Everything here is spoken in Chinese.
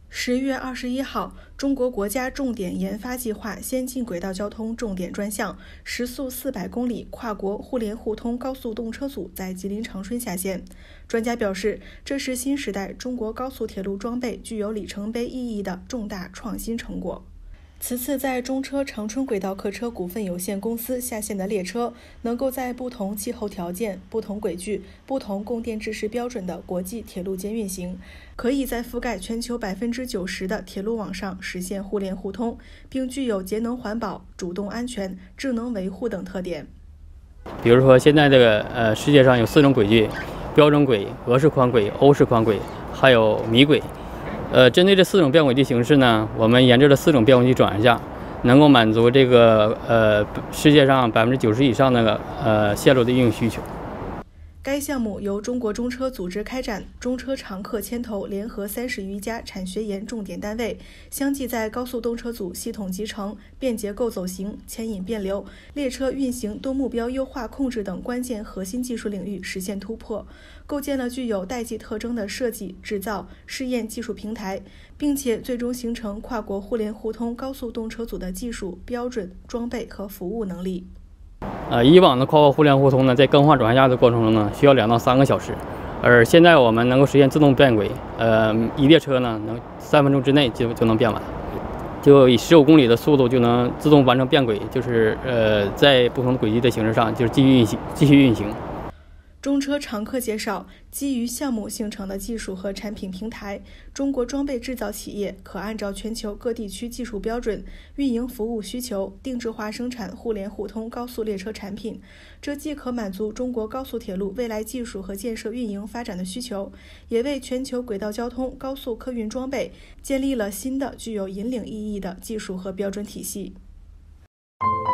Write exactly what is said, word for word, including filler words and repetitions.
十月二十一号，中国国家重点研发计划先进轨道交通重点专项时速四百公里跨国互联互通高速动车组在吉林长春下线。专家表示，这是新时代中国高速铁路装备具有里程碑意义的重大创新成果。此次在中车长春轨道客车股份有限公司下线的列车，能够在不同气候条件、不同轨距、不同供电制式标准的国际铁路间运行，可以在覆盖全球百分之九十的铁路网上实现互联互通，并具有节能环保、主动安全、智能维护等特点。 比如说，现在这个呃，世界上有四种轨距：标准轨、俄式宽轨、欧式宽轨，还有米轨。呃，针对这四种变轨距形式呢，我们研制了四种变轨距转换项，能够满足这个呃世界上百分之九十以上那个呃线路的运用需求。 该项目由中国中车组织开展，中车常客牵头，联合三十余家产学研重点单位，相继在高速动车组系统集成、便捷构走行、牵引变流、列车运行多目标优化控制等关键核心技术领域实现突破，构建了具有代际特征的设计、制造、试验技术平台，并且最终形成跨国互联互通高速动车组的技术、标准、装备和服务能力。 呃，以往的跨国互联互通呢，在更换转换项的过程中呢，需要两到三个小时，而现在我们能够实现自动变轨，呃，一列车呢能三分钟之内就就能变完，就以十五公里的速度就能自动完成变轨，就是呃，在不同的轨迹的形式上就是继续运行，继续运行。 中车常客介绍，基于项目形成的技术和产品平台，中国装备制造企业可按照全球各地区技术标准、运营服务需求，定制化生产互联互通高速列车产品。这既可满足中国高速铁路未来技术和建设运营发展的需求，也为全球轨道交通高速客运装备建立了新的具有引领意义的技术和标准体系。